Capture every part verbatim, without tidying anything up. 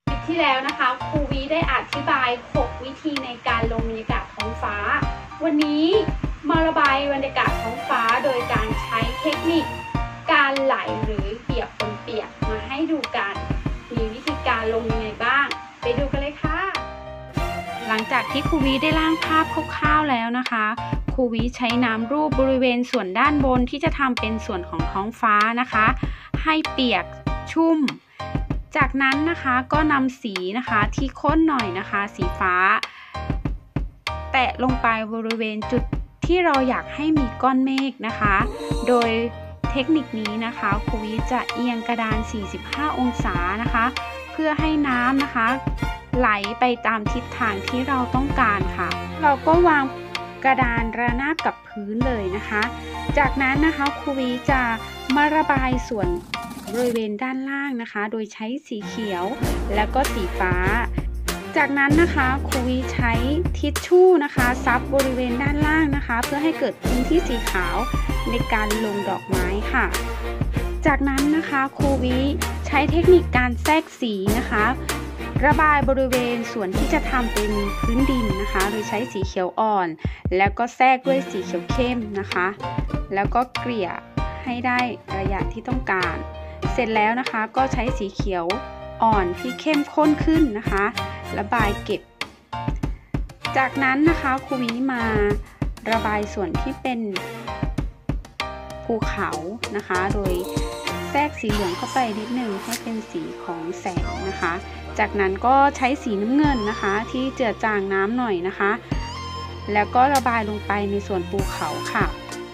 คลิปที่แล้วนะคะครูวิได้อธิบายหกวิธีในการลงบรรยากาศท้องฟ้าวันนี้มาระบายบรรยากาศท้องฟ้าโดยการใช้เทคนิคการไหลหรือเปียกปนเปียกมาให้ดูกันมีวิธีการลงยังไงบ้างไปดูกันเลยค่ะหลังจากที่ครูวิได้ร่างภาพคร่าวๆแล้วนะคะครูวิใช้น้ำรูปบริเวณส่วนด้านบนที่จะทำเป็นส่วนของท้องฟ้านะคะให้เปียกชุ่มจากนั้นนะคะก็นำสีนะคะที่ข้นหน่อยนะคะสีฟ้าแตะลงไปบริเวณจุดที่เราอยากให้มีก้อนเมฆนะคะโดยเทคนิคนี้นะคะครูวิจะเอียงกระดานสี่สิบห้าองศานะคะเพื่อให้น้ำนะคะไหลไปตามทิศทางที่เราต้องการค่ะเราก็วางกระดานระนาบกับพื้นเลยนะคะจากนั้นนะคะครูวิจะมาระบายส่วนบริเวณด้านล่างนะคะโดยใช้สีเขียวแล้วก็สีฟ้าจากนั้นนะคะครูวิใช้ทิชชู่นะคะซับบริเวณด้านล่างนะคะเพื่อให้เกิดพื้นที่สีขาวในการลงดอกไม้ค่ะจากนั้นนะคะครูวิใช้เทคนิคการแทรกสีนะคะระบายบริเวณส่วนที่จะทำเป็นพื้นดินนะคะโดยใช้สีเขียวอ่อนแล้วก็แทรกด้วยสีเขียวเข้มนะคะแล้วก็เกลี่ยให้ได้ระยะที่ต้องการเสร็จแล้วนะคะก็ใช้สีเขียวอ่อนที่เข้มข้นขึ้นนะคะระบายเก็บจากนั้นนะคะครูวิมาระบายส่วนที่เป็นภูเขานะคะโดยแทรกสีเหลืองเข้าไปนิดนึงให้เป็นสีของแสงนะคะจากนั้นก็ใช้สีน้ำเงินนะคะที่เจือจางน้ำหน่อยนะคะแล้วก็ระบายลงไปในส่วนภูเขาค่ะ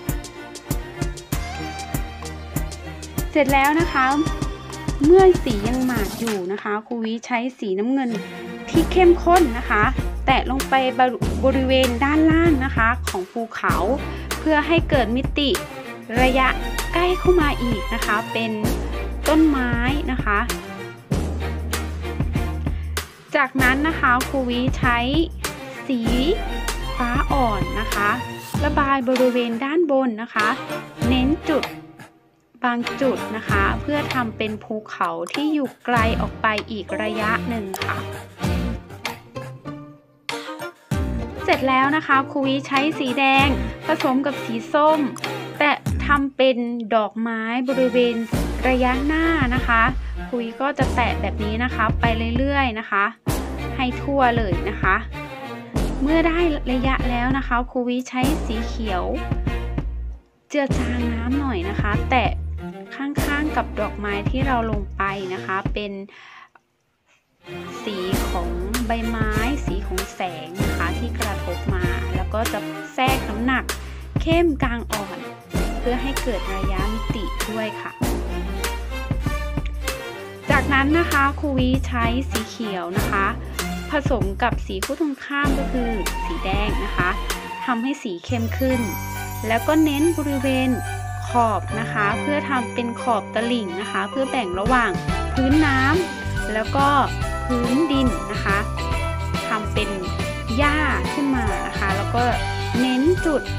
เสร็จแล้วนะคะเมื่อสียังหมาดอยู่นะคะครูวิใช้สีน้ำเงินที่เข้มข้นนะคะแตะลงไปบริเวณด้านล่างนะคะของภูเขาเพื่อให้เกิดมิติระยะใกล้เข้ามาอีกนะคะเป็นต้นไม้นะคะจากนั้นนะคะครูวิใช้สีฟ้าอ่อนนะคะระบายบริเวณด้านบนนะคะเน้นจุดบางจุดนะคะเพื่อทำเป็นภูเขาที่อยู่ไกลออกไปอีกระยะหนึ่งค่ะเสร็จแล้วนะคะครูวิใช้สีแดงผสมกับสีส้มแต่ทำเป็นดอกไม้บริเวณระยะหน้านะคะครูวิก็จะแตะแบบนี้นะคะไปเรื่อยๆนะคะให้ทั่วเลยนะคะเมื่อได้ระยะแล้วนะคะครูวิใช้สีเขียวเจือจางน้ำหน่อยนะคะแตะข้างๆกับดอกไม้ที่เราลงไปนะคะเป็นสีของใบไม้สีของแสงนะคะที่กระทบมาแล้วก็จะแทรกน้ำหนักเข้มกลางอ่อนเพื่อให้เกิดระยะมิติด้วยค่ะจากนั้นนะคะครูวิใช้สีเขียวนะคะผสมกับสีคู่ตรงข้ามก็คือสีแดงนะคะทำให้สีเข้มขึ้นแล้วก็เน้นบริเวณขอบนะคะเพื่อทำเป็นขอบตลิ่งนะคะเพื่อแบ่งระหว่างพื้นน้ำแล้วก็พื้นดินนะคะทำเป็นหญ้าขึ้นมานะคะแล้วก็เน้นจุด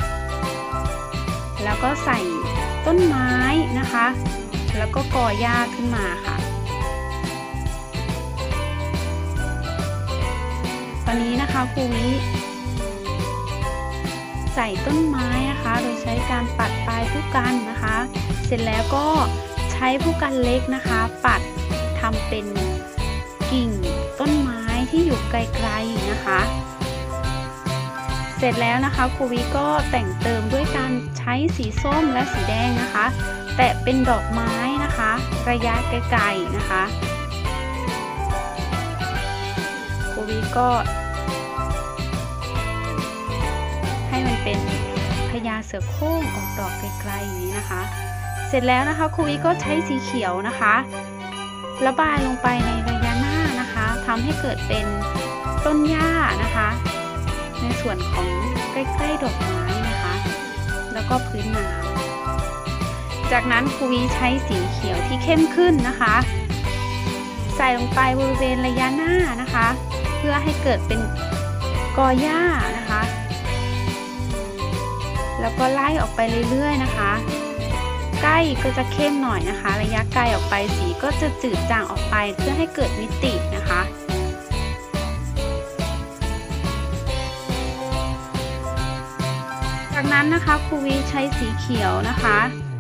แล้วก็ใส่ต้นไม้นะคะแล้วก็กอหญ้าขึ้นมาค่ะตอนนี้นะคะครูวิใส่ต้นไม้นะคะโดยใช้การปัดปลายผู้กันนะคะเสร็จแล้วก็ใช้ผู้กันเล็กนะคะปัดทำเป็นกิ่งต้นไม้ที่อยู่ไกลๆนะคะเสร็จแล้วนะคะครูวิก็แต่งเติมด้วยการใช้สีส้มและสีแดงนะคะแตะเป็นดอกไม้นะคะระยะไกลๆนะคะครูวิก็ให้มันเป็นพญาเสือโคร่งออกดอกไกลๆอย่างนี้นะคะเสร็จแล้วนะคะครูวิก็ใช้สีเขียวนะคะระบายลงไปในระยะหน้านะคะทำให้เกิดเป็นต้นหญ้านะคะในส่วนของใกล้ๆดอกไม้นะคะแล้วก็พื้นน้ำจากนั้นครูวิใช้สีเขียวที่เข้มขึ้นนะคะใส่ลงไปบริเวณระยะหน้านะคะเพื่อให้เกิดเป็นกอหญ้านะคะแล้วก็ไล่ออกไปเรื่อยๆนะคะใกล้ก็จะเข้มหน่อยนะคะ ระยะไกลออกไปสีก็จะจืดจางออกไปเพื่อให้เกิดมิตินะคะจากนั้นนะคะครูวิใช้สีเขียวนะคะ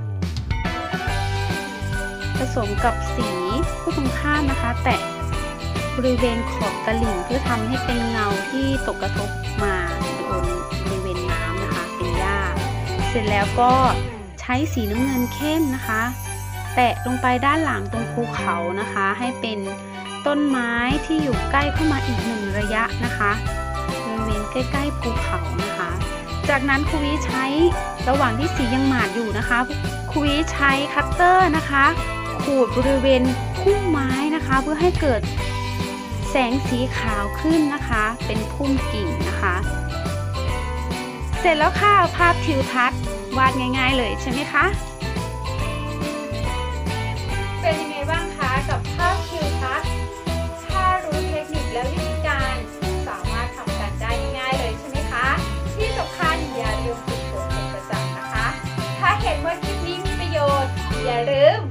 ผสมกับสีคู่ตรงข้ามนะคะแตะบริเวณขอบตลิ่งเพื่อทำให้เป็นเงาที่ตกกระทบมาโดนบริเวณน้ำนะคะเป็นหญ้าเสร็จแล้วก็ใช้สีน้ำเงินเข้มนะคะแตะลงไปด้านหลังตรงภูเขานะคะให้เป็นต้นไม้ที่อยู่ใกล้เข้ามาอีกหนึ่งระยะนะคะบริเวณใกล้ๆภูเขานะคะจากนั้นครูวิใช้ระหว่างที่สียังหมาดอยู่นะคะครูวิใช้คัตเตอร์นะคะขูดบริเวณพุ่มไม้นะคะเพื่อให้เกิดแสงสีขาวขึ้นนะคะเป็นพุ่มกิ่งนะคะเสร็จแล้วค่ะภาพทิวทัศน์วาดง่ายๆเลยใช่ไหมคะเป็นยังไงบ้างคะกับภาพทิวทัศน์ถ้ารู้เทคนิคและวิธีการสามารถทำกันได้ง่ายๆเลยใช่ไหมคะที่สำคัญอย่าลืมฝึกฝนเป็นประจำนะคะถ้าเห็นว่าคลิปนี้มีประโยชน์อย่าลืม